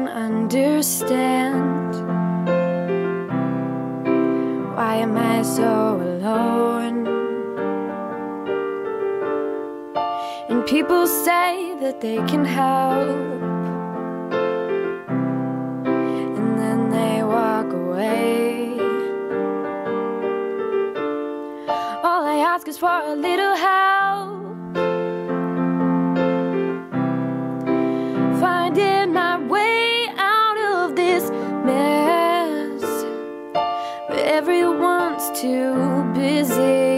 don't understand. Why am I so alone? And people say that they can help, and then they walk away. All I ask is for a little help, finding my way out of this mess, but everyone's too busy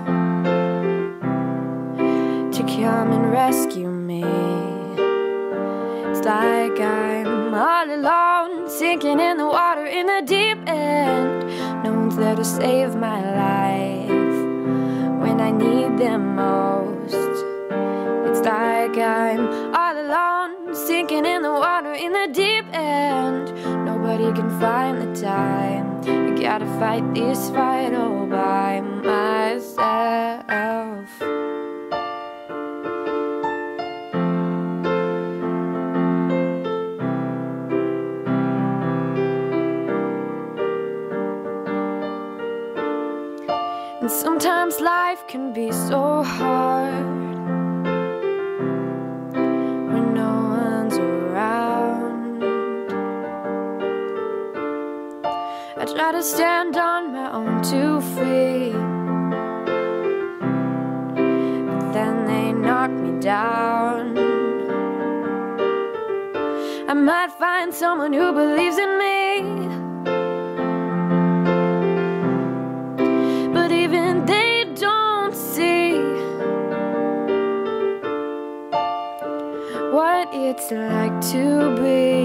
to come and rescue me. It's like I'm all alone, sinking in the water in the deep end. No one's there to save my life when I need them most. It's like I'm all alone, sinking in the water in the deep end. Nobody can find the time. I gotta fight this fight all by myself. And sometimes life can be so hard when no one's around. I try to stand on my own 2 feet, but then they knock me down. I might find someone who believes in me, but even they don't see what it's like to be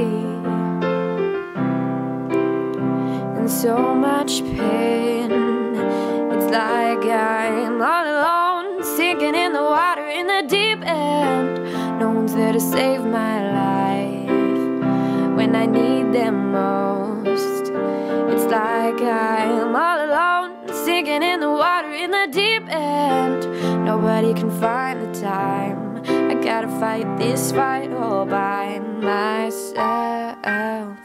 in so much pain. It's like I'm all alone, sinking in the water in the deep end. No one's there to save my life when I need them most. It's like I'm all alone, sinking in the water in the deep end. Nobody can find the time. I gotta fight this fight all by myself.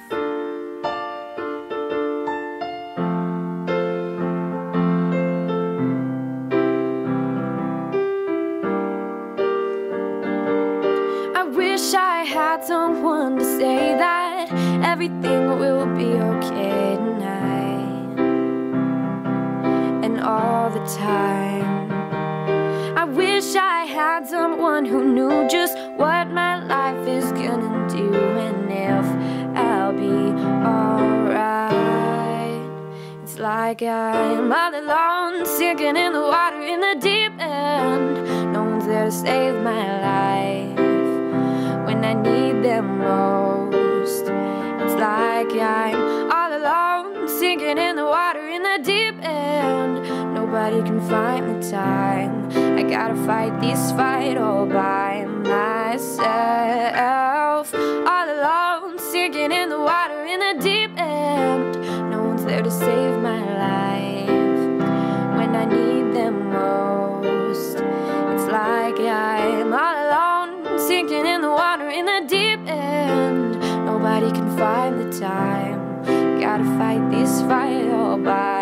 I wish I had someone to say that everything will be okay tonight and all the time. I wish I had someone who knew just what my life is gonna do and if I'll be alright. It's like I'm all alone, sinking in the water in the deep end. No one's there to save my life when I need them most. It's like I'm all alone, sinking in the water in the deep end. Nobody can find the time. I gotta fight this fight all by myself. All alone, sinking in the water in the deep end. No one's there to save my life when I need them most. It's like I'm all alone, sinking in the water in the deep end. Nobody can find the time. Gotta fight this fight all by